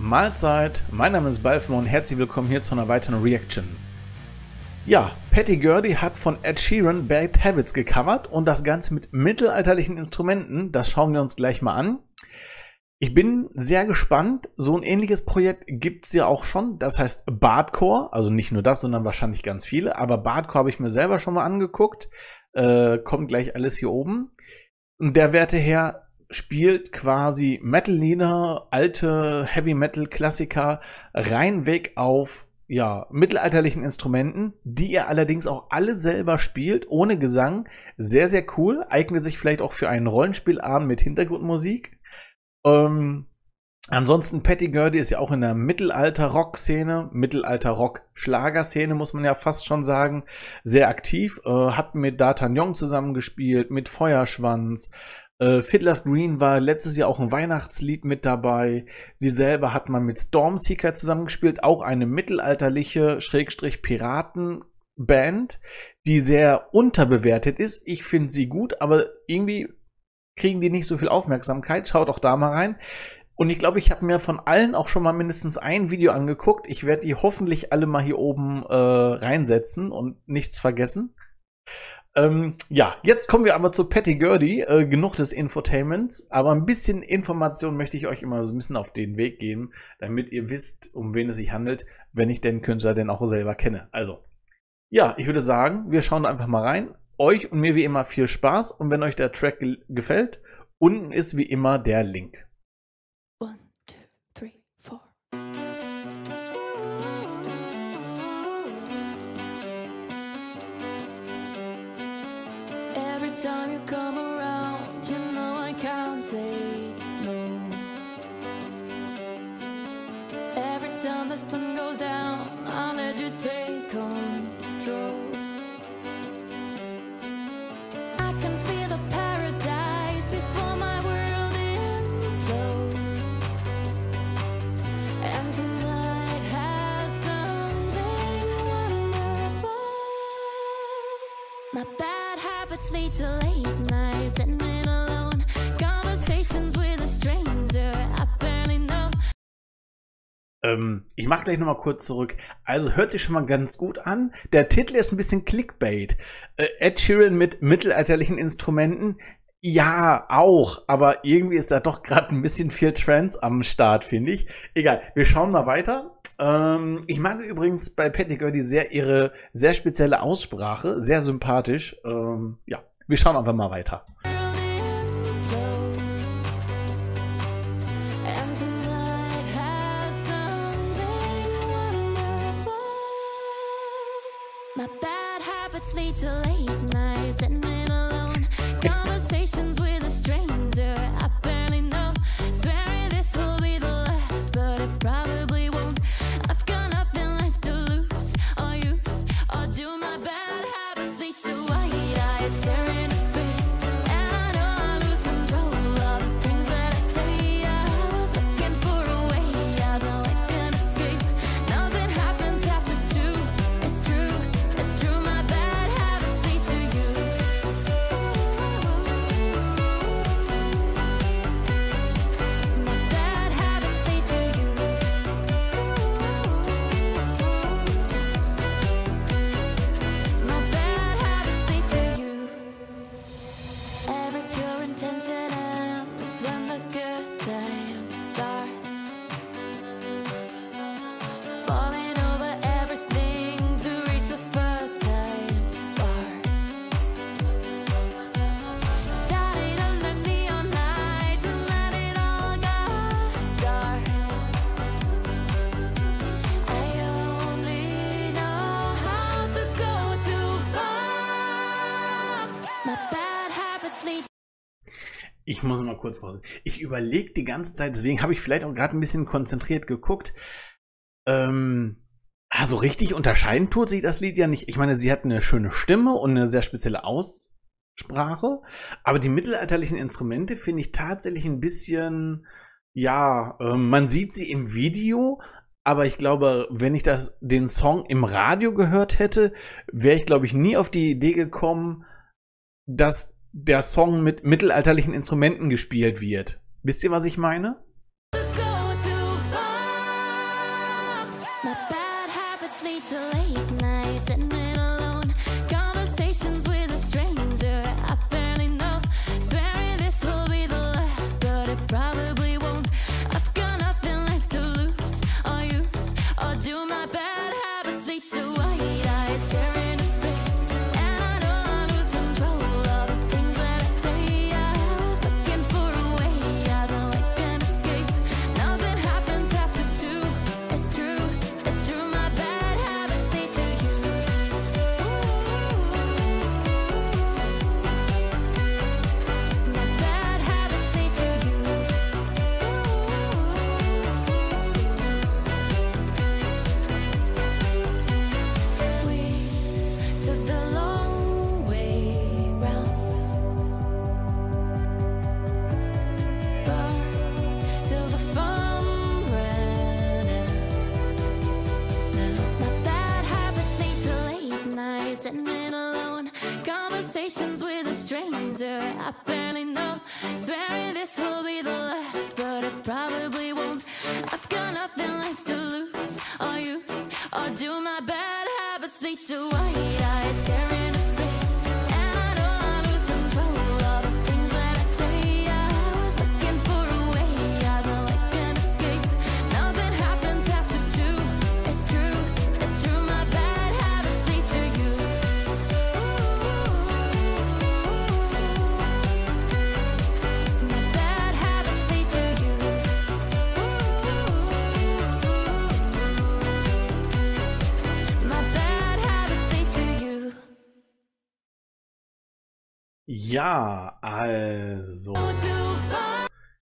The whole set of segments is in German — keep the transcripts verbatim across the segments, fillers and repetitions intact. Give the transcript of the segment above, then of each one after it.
Mahlzeit, mein Name ist Balfmo und herzlich willkommen hier zu einer weiteren Reaction. Ja, Patty Gurdy hat von Ed Sheeran Bad Habits gecovert und das Ganze mit mittelalterlichen Instrumenten, das schauen wir uns gleich mal an. Ich bin sehr gespannt, so ein ähnliches Projekt gibt es ja auch schon, das heißt Bardcore, also nicht nur das, sondern wahrscheinlich ganz viele, aber Bardcore habe ich mir selber schon mal angeguckt, äh, kommt gleich alles hier oben. Und der Werte her spielt quasi Metal-Lieder, alte Heavy-Metal-Klassiker reinweg auf ja, mittelalterlichen Instrumenten, die ihr allerdings auch alle selber spielt, ohne Gesang. Sehr, sehr cool. Eignet sich vielleicht auch für einen Rollenspielabend mit Hintergrundmusik. Ähm, ansonsten, Patty Gurdy ist ja auch in der Mittelalter-Rock-Szene, Mittelalter-Rock-Schlager-Szene, muss man ja fast schon sagen, sehr aktiv. Äh, hat mit D'Artagnan zusammengespielt, mit Feuerschwanz. Äh, Fiddler's Green war letztes Jahr auch ein Weihnachtslied mit dabei. Sie selber hat mal mit Stormseeker zusammengespielt, auch eine mittelalterliche Schrägstrich Piratenband, die sehr unterbewertet ist. Ich finde sie gut, aber irgendwie kriegen die nicht so viel Aufmerksamkeit. Schaut auch da mal rein. Und ich glaube, ich habe mir von allen auch schon mal mindestens ein Video angeguckt. Ich werde die hoffentlich alle mal hier oben äh, reinsetzen und nichts vergessen. Ähm, ja, jetzt kommen wir aber zu Patty Gurdy. Äh, genug des Infotainments, aber ein bisschen Information möchte ich euch immer so ein bisschen auf den Weg geben, damit ihr wisst, um wen es sich handelt, wenn ich den Künstler denn auch selber kenne. Also, ja, ich würde sagen, wir schauen einfach mal rein. Euch und mir wie immer viel Spaß und wenn euch der Track ge gefällt, unten ist wie immer der Link. One, two, three, four. Every time you come around, you know I can't say no. Every time the sun goes down, I'll let you take control. I can feel the paradise before my world implodes. And tonight has something wonderful. My bad habits lead to late nights and then alone conversations with a stranger I barely know. Ähm, ich mache gleich nochmal kurz zurück. Also hört sich schon mal ganz gut an. Der Titel ist ein bisschen Clickbait. Äh, Ed Sheeran mit mittelalterlichen Instrumenten. Ja, auch. Aber irgendwie ist da doch gerade ein bisschen viel Trance am Start, finde ich. Egal, wir schauen mal weiter. Ähm, ich mag übrigens bei Patty Gurdy sehr ihre sehr spezielle Aussprache. Sehr sympathisch. Ähm, ja, wir schauen einfach mal weiter. My bad habits lead to late nights and then alone conversations with a stranger I barely know. Swearing this will be the last, but it probably won't. I've got nothing left to lose or use or do. My bad habits lead to white eyes staring into space, and I know I lose control of the things that I say. I was looking for a way out, now I can't escape. Nothing happens after two. It's true. It's true, my bad habits lead to you. My bad habits lead to you. My bad habits lead to you. Every pure intention ends when the good times start. Falling over everything to reach the first time spark. Started under neon lights and let it all go dark. I only know how to go too far. My bad habits lead. Ich muss mal kurz pausen. Ich überlege die ganze Zeit, deswegen habe ich vielleicht auch gerade ein bisschen konzentriert geguckt. Ähm, also richtig unterscheiden tut sich das Lied ja nicht. Ich meine, sie hat eine schöne Stimme und eine sehr spezielle Aussprache, aber die mittelalterlichen Instrumente finde ich tatsächlich ein bisschen, ja, ähm, man sieht sie im Video, aber ich glaube, wenn ich das, den Song im Radio gehört hätte, wäre ich, glaube ich, nie auf die Idee gekommen, dass der Song mit mittelalterlichen Instrumenten gespielt wird. Wisst ihr, was ich meine? To go too far. stranger I barely know. Swearing this will be the last, but it probably won't. I've got nothing left to lose or use, or do my bad habits lead to white eyes staring at space? And I know I lose control of the things that I say. I was looking for a way out, like an escape. Nothing happens after two. It's true, it's true. My bad habits lead to you. My bad habits lead to you. My bad habits lead to you. Ja, also. Too far.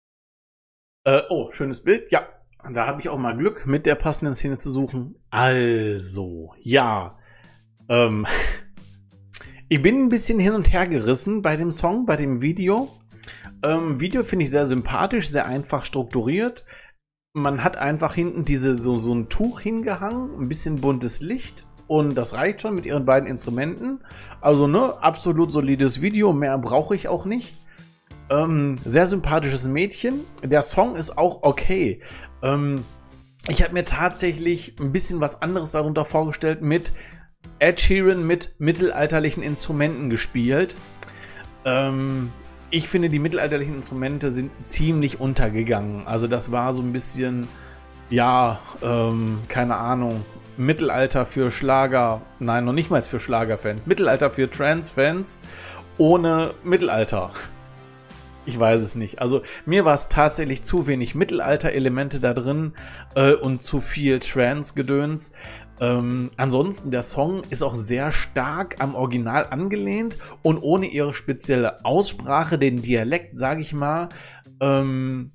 Äh, oh, schönes Bild. Ja, da habe ich auch mal Glück, mit der passenden Szene zu suchen. Also, ja. Ähm, ich bin ein bisschen hin und her gerissen bei dem Song, bei dem Video. Ähm, Video finde ich sehr sympathisch, sehr einfach strukturiert. Man hat einfach hinten diese so, so ein Tuch hingehangen, ein bisschen buntes Licht. Und das reicht schon mit ihren beiden Instrumenten. Also, ne, absolut solides Video. Mehr brauche ich auch nicht. Ähm, sehr sympathisches Mädchen. Der Song ist auch okay. Ähm, ich habe mir tatsächlich ein bisschen was anderes darunter vorgestellt, mit Ed Sheeran mit mittelalterlichen Instrumenten gespielt. Ähm, ich finde, die mittelalterlichen Instrumente sind ziemlich untergegangen. Also das war so ein bisschen, ja, ähm, keine Ahnung, Mittelalter für Schlager, nein, noch nicht mal für Schlagerfans, Mittelalter für Trance-Fans ohne Mittelalter. Ich weiß es nicht. Also mir war es tatsächlich zu wenig Mittelalter-Elemente da drin äh, und zu viel Trance-Gedöns. Ähm, ansonsten, der Song ist auch sehr stark am Original angelehnt und ohne ihre spezielle Aussprache, den Dialekt, sage ich mal, ähm,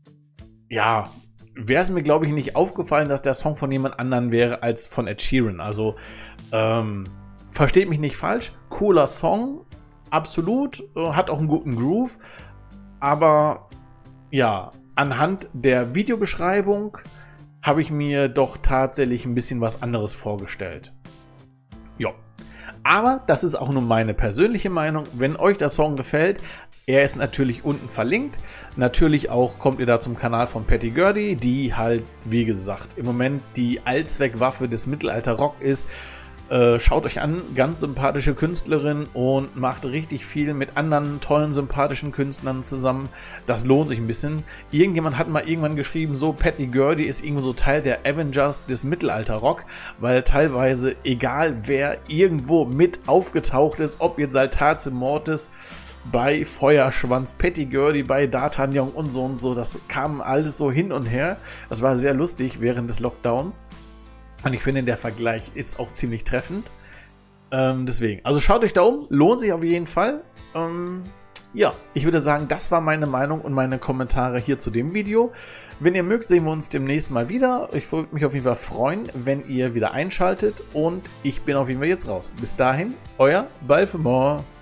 ja, wäre es mir, glaube ich, nicht aufgefallen, dass der Song von jemand anderem wäre als von Ed Sheeran. Also, ähm, versteht mich nicht falsch, cooler Song, absolut, äh, hat auch einen guten Groove, aber ja, anhand der Videobeschreibung habe ich mir doch tatsächlich ein bisschen was anderes vorgestellt. Ja, aber das ist auch nur meine persönliche Meinung. Wenn euch der Song gefällt, er ist natürlich unten verlinkt. Natürlich auch kommt ihr da zum Kanal von Patty Gurdy, die halt, wie gesagt, im Moment die Allzweckwaffe des Mittelalter-Rock ist. Äh, schaut euch an, ganz sympathische Künstlerin und macht richtig viel mit anderen tollen, sympathischen Künstlern zusammen. Das lohnt sich ein bisschen. Irgendjemand hat mal irgendwann geschrieben, so Patty Gurdy ist irgendwie so Teil der Avengers des Mittelalter-Rock, weil teilweise, egal wer irgendwo mit aufgetaucht ist, ob jetzt Saltatio Mortis, bei Feuerschwanz, Patty Gurdy, bei D'Artagnan und so und so, das kam alles so hin und her. Das war sehr lustig während des Lockdowns. Und ich finde, der Vergleich ist auch ziemlich treffend. Ähm, deswegen, also schaut euch da um, lohnt sich auf jeden Fall. Ähm, ja, ich würde sagen, das war meine Meinung und meine Kommentare hier zu dem Video. Wenn ihr mögt, sehen wir uns demnächst mal wieder. Ich würde mich auf jeden Fall freuen, wenn ihr wieder einschaltet. Und ich bin auf jeden Fall jetzt raus. Bis dahin, euer Balfemore.